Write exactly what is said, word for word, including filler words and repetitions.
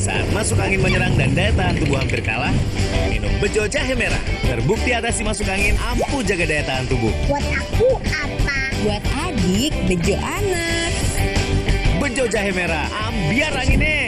Saat masuk angin menyerang dan daya tahan tubuh hampir kalah, minum Bejo Jahe Merah. Terbukti atasi masuk angin, ampuh jaga daya tahan tubuh. Buat aku apa? Buat adik, bejo anak. Bejo Jahe Merah, ambiar anginnya.